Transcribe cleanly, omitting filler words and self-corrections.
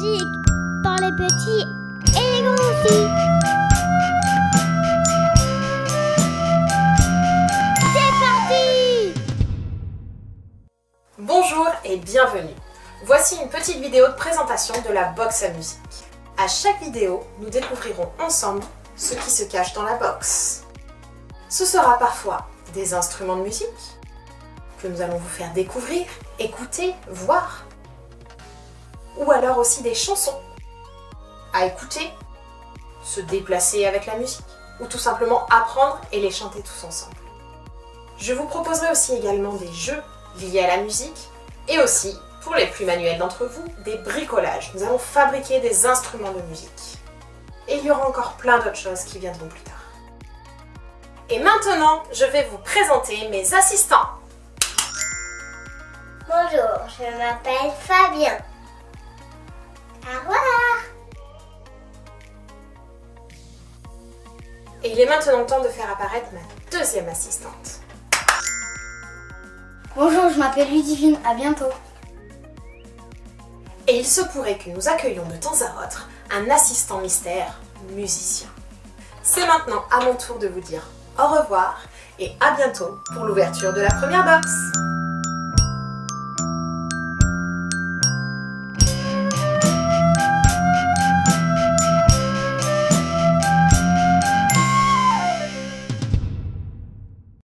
musique pour les petits et les grands aussi. C'est parti! Bonjour et bienvenue. Voici une petite vidéo de présentation de la box à musique. À chaque vidéo, nous découvrirons ensemble ce qui se cache dans la box. Ce sera parfois des instruments de musique que nous allons vous faire découvrir, écouter, voir. Ou alors aussi des chansons à écouter, se déplacer avec la musique, ou tout simplement apprendre et les chanter tous ensemble. Je vous proposerai aussi également des jeux liés à la musique et aussi, pour les plus manuels d'entre vous, des bricolages. Nous allons fabriquer des instruments de musique. Et il y aura encore plein d'autres choses qui viendront plus tard. Et maintenant, je vais vous présenter mes assistants. Bonjour, je m'appelle Fabien. Au revoir. Et il est maintenant temps de faire apparaître ma deuxième assistante. Bonjour, je m'appelle Ludivine, à bientôt. Et il se pourrait que nous accueillions de temps à autre un assistant mystère musicien. C'est maintenant à mon tour de vous dire au revoir et à bientôt pour l'ouverture de la première box.